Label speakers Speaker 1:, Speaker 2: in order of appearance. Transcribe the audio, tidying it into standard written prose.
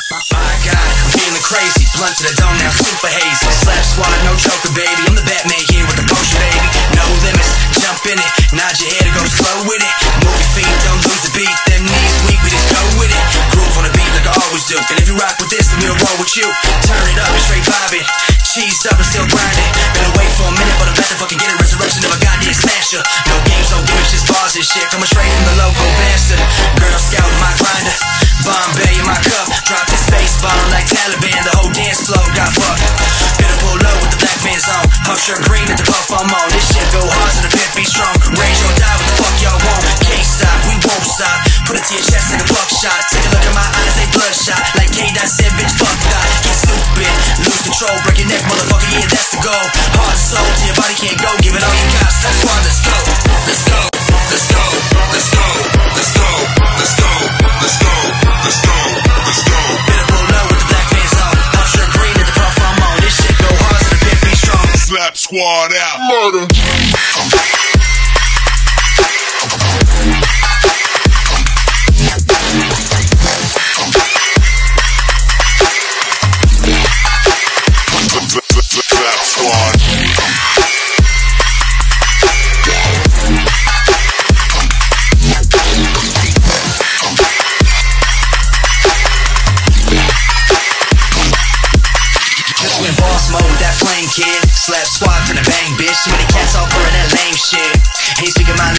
Speaker 1: My God, I'm feeling crazy. Blunt to the dome now, super hazy. Slap squad, no joker, baby. I'm the Batman here with the potion, baby. No limits, jump in it. Nod your head and go slow with it. Move your feet, don't lose the beat. Them knees weak, we just go with it. Groove on the beat like I always do. And if you rock with this, then we'll roll with you. Turn it up and straight vibing. Cheesed up and still grinding. Been away for a minute, but I'm about to fucking get it. Resurrection of a goddamn smasher. No games, no gimmicks, just bars and shit. Coming straight from the local bastard. Girl Scout, my grinder. Bombay in my cup. Drop this bass bomb like Taliban. The whole dance floor got fucked. Gonna pull low with the black pants on. Puff shirt green at the puff I'm on. This shit go hard so the pimp be strong. Rage or die, what the fuck y'all want? Can't stop, we won't stop. Put it to your chest like a buckshot. Take a look at my eyes, they bloodshot. Like K-Dot said, bitch, fuck that. Get stupid, lose control, break your neck, motherfucker, yeah, that's the goal. Heart and soul till your body can't go. Give it all you got, step one, let's go. Let's go, let's go, let's go, let's go, let's go, let's go, let's go, let's go. Better pull low with the black pants on. Puff shirt green at the puff I'm on. This shit go hard so the pimp be strong.
Speaker 2: Slap squad out. Murder.
Speaker 1: Kid, slap squad to the bang, bitch. Too many cats all for that lame shit. Ain't speaking my